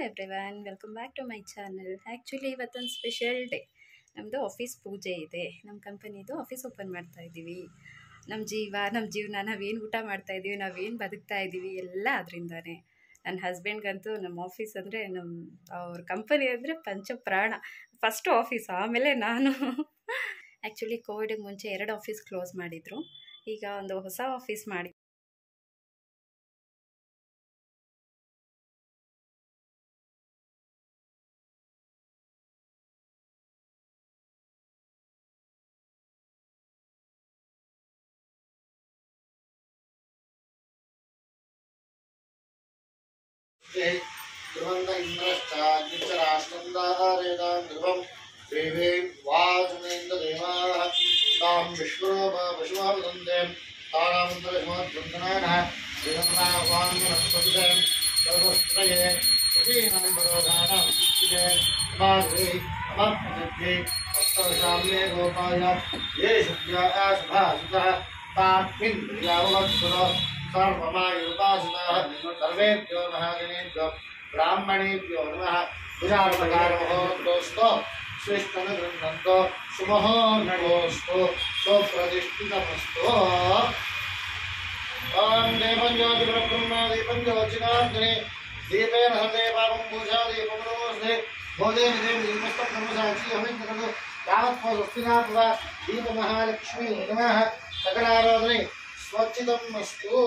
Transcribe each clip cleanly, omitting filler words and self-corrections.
Everyone, welcome back to my channel. Actually ಇವತ್ತೊಂದು special day. ನಮ್ಮದು office ಪೂಜೆ ಇದೆ. ನಮ್ಮ ಕಂಪನಿದು ಆಫೀಸ್ ಓಪನ್ ಮಾಡ್ತಾ ಇದ್ದೀವಿ. ನಮ್ಮ ಜೀವನ ನಾವೇನು ಊಟ ಮಾಡ್ತಾಯಿದ್ದೀವಿ, ನಾವೇನು ಬದುಕ್ತಾ ಇದ್ದೀವಿ ಎಲ್ಲ ಅದರಿಂದಾನೆ. ನನ್ನ ಹಸ್ಬೆಂಡ್ಗಂತೂ ನಮ್ಮ ಆಫೀಸ್ ಅಂದರೆ ಅವ್ರ ಕಂಪನಿ ಅಂದರೆ ಪಂಚಪ್ರಾಣ. ಫಸ್ಟು ಆಫೀಸ್, ಆಮೇಲೆ ನಾನು. ಆ್ಯಕ್ಚುಲಿ ಕೋವಿಡ್ಗೆ ಮುಂಚೆ 2 ಆಫೀಸ್ ಕ್ಲೋಸ್ ಮಾಡಿದರು. ಈಗ ಒಂದು ಹೊಸ ಆಫೀಸ್ ಮಾಡಿ ध्रुवं देवीं वाजुनेन्द्रदेवाः तां विश्वरूपवशुवावदन्ते तारामन्त्रशमोद्वन्दनानः श्रीरमणावान्वनस्पतिते सर्वस्त्रये सुखीनां वरोधानां सिद्धिते माघे अमर्पसिद्धे अष्टवर्षाम्ये गोपाय ये शुद्ध्याः शुभासुतः तामिन्द्रियावत्सुरो सर्वमायुर्वासितः सर्वेभ्यो महाजनेभ्यो ब्राह्मणेभ्यो नमः विरामकारोस्तो श्रेष्ठनगृह्णन्तो शुभोर्नमोऽस्तु सुप्रतिष्ठितमस्तु। ॐ देवं ज्योतिर्ब्रह्मा दीपं ज्योतिनाग्ने दीपेन हते पापं पूजा दीपं नमोऽस्ते भोजे देव दीपस्तं ब्रह्मसाक्षी हविन्द्रनु यावत्स्वस्तिनात्वा दीपमहालक्ष्मी नमः सकलाराधने स्वच्चितम् अस्तु।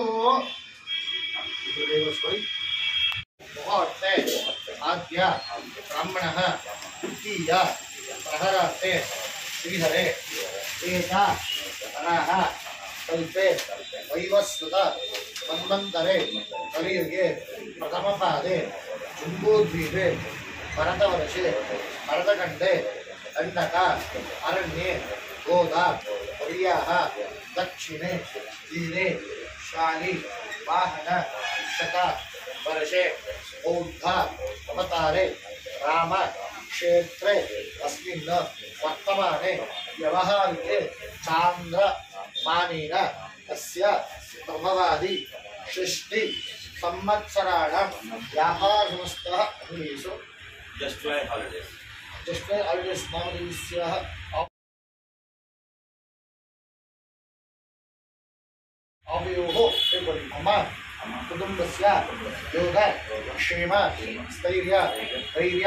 मुहूर्ते आद्य ब्राह्मणः द्वितीय प्रहराते श्रीधरे एता अनाः कल्पे वैवस्वत मन्वन्तरे कलियुगे प्रथमपादे जम्बूद्वीपे भरतवर्षे भरतखण्डे दण्डक अरण्ये गोदा पर्याः दक्षिणे तीरे शाली वाहन शत वर्षे बौद्ध अवतारे राम क्षेत्रे अस्मिन् वर्तमाने व्यवहारिके चान्द्रमानेन अस्य प्रभवादि षष्टि संवत्सराणां व्यापारसंस्थः अन्येषु just why holidays नामदेवीस्याः अवयोः मम कुटुम्बस्य योग क्षेम स्थैर्य धैर्य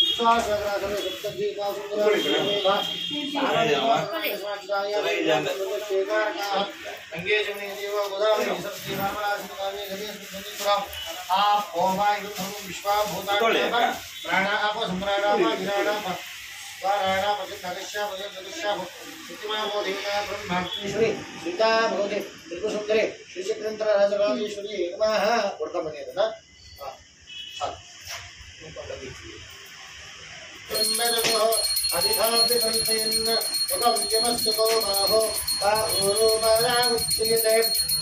सीता भगवती त्रिपुरसुंदरी श्री चक्रेन्द्र राजराजेश्वरी नमः ಕೊಡ್ತಾ ಬನ್ನಿ ಅದನ್ನ अधिधाप्यकल्पयन् मुखव्यमस्तको बाहो बाहुरूपरागुच्यते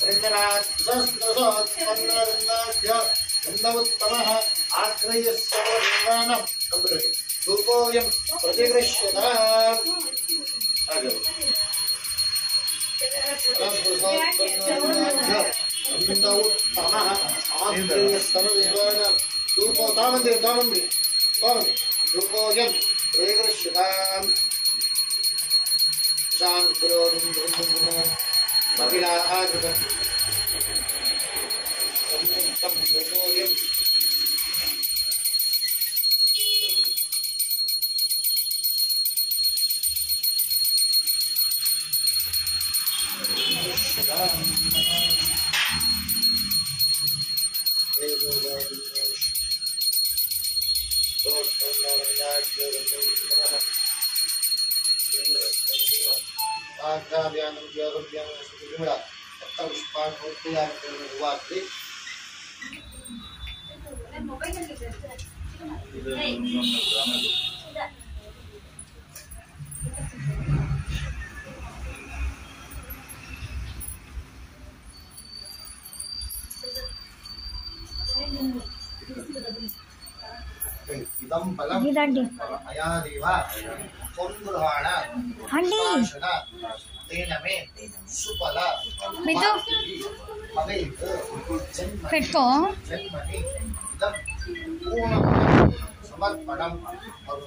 वृन्दराजस्त्रसोत्पन्नवृन्दाढ्य वृन्दमुत्तमः आग्रह्यस्सर्वदेवानां धूपोऽयं प्रतिगृह्यताम् धूपोऽयं प्रतिगृह्यताम् इदं फलम् अयादेव त्वं तेन मे सुफल भवेत् जन्मनि पूर्णं ಸಮರ್ಪಣಂ ಅವರು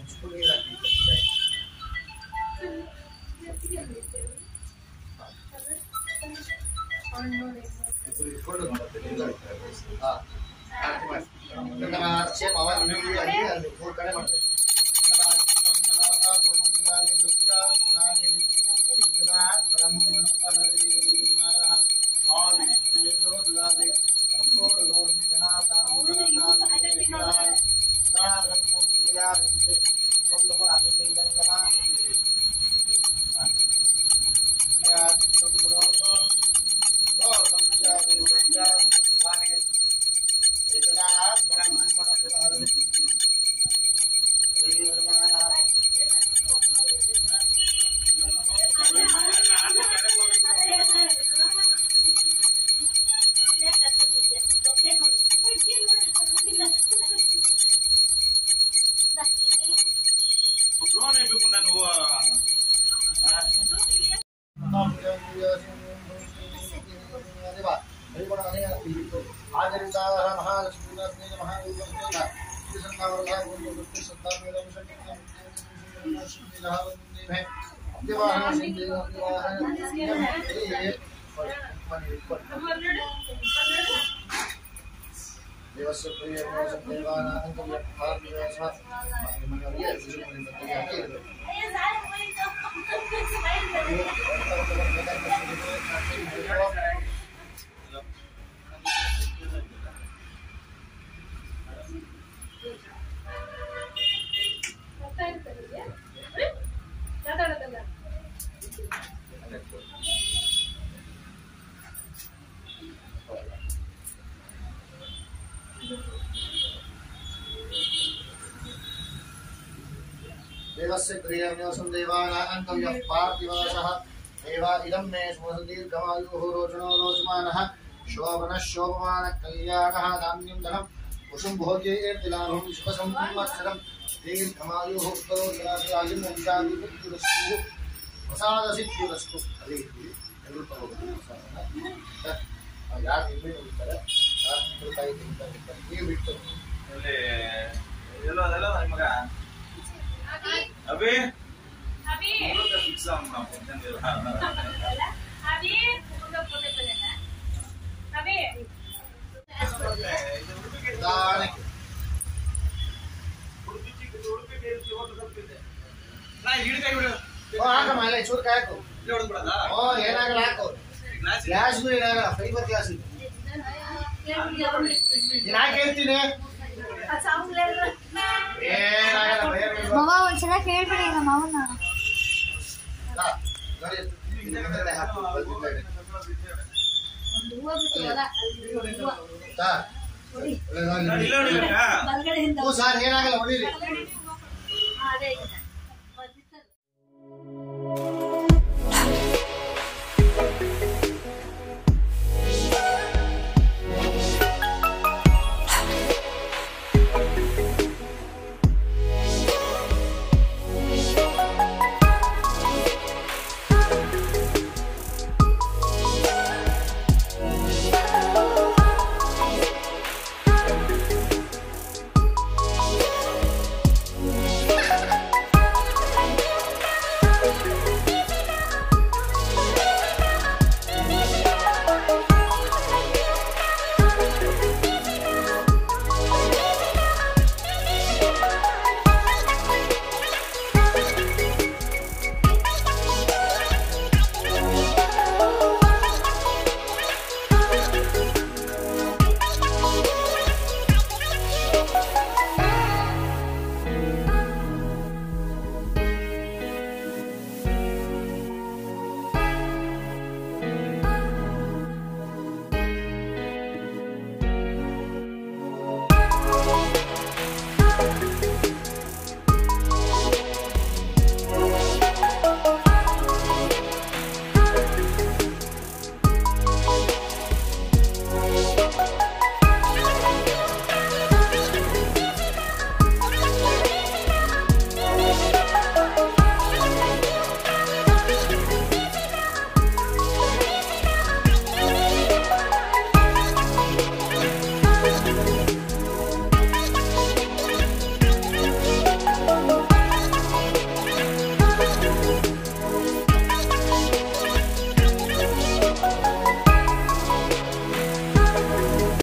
देवस्य प्रियमेवसं देवानान्तव्यः पार्थिवशः देवा इदं मे सुमसदीर्घमायुः रोचनो रोचमानः शोभनः शोभमानः कल्याणः धान्यं धनं कुसुम भोज्यैर्तिलाभं शुभसंवत्सरं दीर्घमायुः उत्तरोत्तरायुं वंशाभिवृद्धिरस्तु प्रसादसिद्धिरस्तु हरि ಯಾರು ನಿಮ್ಮೇ ಹೋಗ್ತಾರೆ ಕೈ ತಿಂತಾರೆ ನೀವು ಬಿಟ್ಟು ಎಲ್ಲ ಅದೆಲ್ಲ ಮಗ अभी अभी तो फिक्स हम ना टेंशन दे रहा अभी उनको बोले बोले ना अभी दाने उड़पी के वो तो सब ಇದೆ ನಾ ಹಿಡಿ ಕೈ ಬಿಡು ಓ ಹಾಕ ಮೇಲೆ ಚೂರು ಕಾಯಕು ಇಲ್ಲಿ ಹೊಡೆದು ಬಿಡಲ್ಲ ಓ ಏನಾಗಲ್ಲ ಹಾಕು ಗ್ಲಾಸ್ ಬಿ ಏನಾಗಲ್ಲ ಫೈಬರ್ ಗ್ಲಾಸ್ ಇದೆ ನಾನು ಹೇಳ್ತೀನಿ ಏನಾಗಲ್ಲ ಭಯ ಬೀಳಬೇಡ ಮಾವ ಒಂದ್ಸಲ ಕೇಳ್ಬಿಡಿ ನಮ್ಮ ಮಾವನ ಸರ್ ಏನಾಗಲ್ಲ ಹೊಡೀರಿ